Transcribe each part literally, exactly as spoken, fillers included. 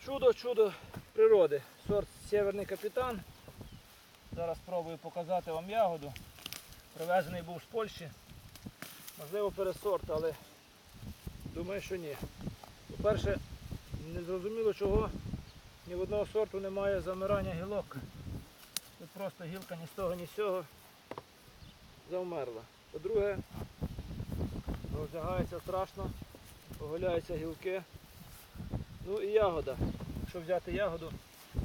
Чудо-чудо природи. Сорт Сєвєрний Капітан. Зараз спробую показати вам ягоду. Привезений був з Польщі. Можливо пересорт, але думаю, що ні. По-перше, не зрозуміло чого ні в одного сорту немає замирання гілок. Тут просто гілка ні з того, ні з цього завмерла. По-друге, роздягається страшно, оголяються гілки. Ну і ягода. Якщо взяти ягоду,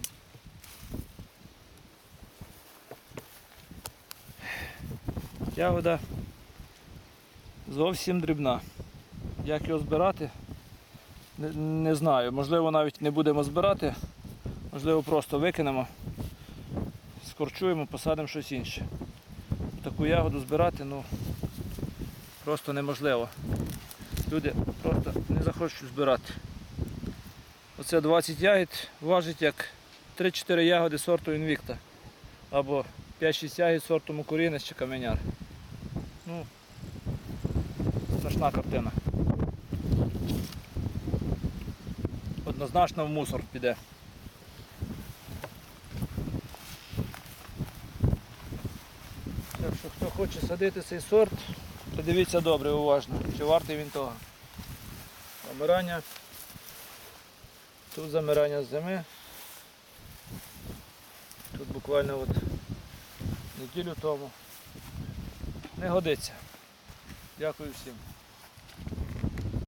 ягода зовсім дрібна. Як його збирати, не, не знаю. Можливо, навіть не будемо збирати, можливо, просто викинемо, скорчуємо, посадимо щось інше. Таку ягоду збирати, ну, просто неможливо. Люди просто не захочуть збирати. Оце двадцять ягід важить як три-чотири ягоди сорту Інвікта. Або п'ять-шість ягід сорту Мукурінець чи Каменяр. Ну, страшна картина. Однозначно в мусор піде. Так що, хто хоче садити цей сорт, то дивіться добре, уважно, чи вартий він того. Замирання. Тут замирання з зими. Тут буквально от неділю тому. Не годиться. Дякую всім.